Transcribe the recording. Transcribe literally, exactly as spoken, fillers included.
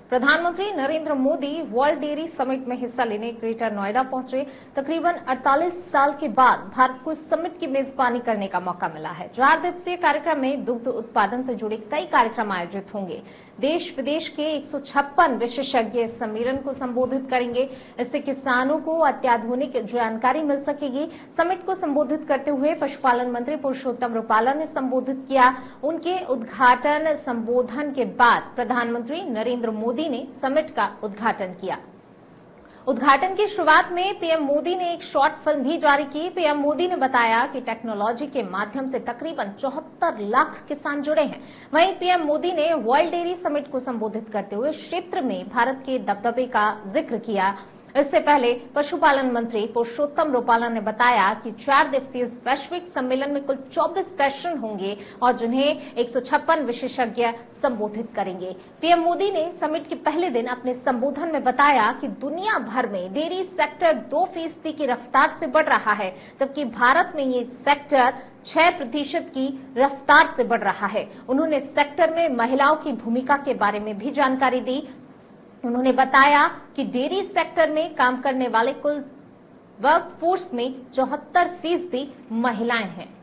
प्रधानमंत्री Narendra Modi world dairy summit में हिस्सा लेने ग्रेटर नोएडा पहुंचे। तकरीबन अड़तालीस साल के बाद भारत को इस समिट की मेजबानी करने का मौका मिला है। चार दिवसीय कार्यक्रम में दुग्ध उत्पादन से जुड़े कई कार्यक्रम आयोजित होंगे। देश विदेश के एक सौ छप्पन विशेषज्ञ इस सम्मेलन को संबोधित करेंगे। इससे किसानों को अत्याधुनिक जानकारी मिल सकेगी। समिट को संबोधित करते हुए पशुपालन मंत्री पुरुषोत्तम रुपाला ने संबोधित किया। उनके उद्घाटन संबोधन के बाद प्रधानमंत्री नरेंद्र मोदी ने समिट का उद्घाटन किया। उद्घाटन की शुरुआत में पीएम मोदी ने एक शॉर्ट फिल्म भी जारी की। पीएम मोदी ने बताया कि टेक्नोलॉजी के माध्यम से तकरीबन चौहत्तर लाख किसान जुड़े हैं। वहीं पीएम मोदी ने वर्ल्ड डेयरी समिट को संबोधित करते हुए क्षेत्र में भारत के दबदबे का जिक्र किया। इससे पहले पशुपालन मंत्री पुरुषोत्तम रुपाला ने बताया कि चार दिवसीय इस वैश्विक सम्मेलन में कुल चौबीस सेशन होंगे और जिन्हें एक सौ छप्पन विशेषज्ञ संबोधित करेंगे। पीएम मोदी ने समिट के पहले दिन अपने संबोधन में बताया कि दुनिया भर में डेयरी सेक्टर दो फीसदी की रफ्तार से बढ़ रहा है, जबकि भारत में ये सेक्टर छह प्रतिशत की रफ्तार से बढ़ रहा है। उन्होंने सेक्टर में महिलाओं की भूमिका के बारे में भी जानकारी दी। उन्होंने बताया कि डेयरी सेक्टर में काम करने वाले कुल वर्कफोर्स में चौहत्तर फीसदी महिलाएं हैं।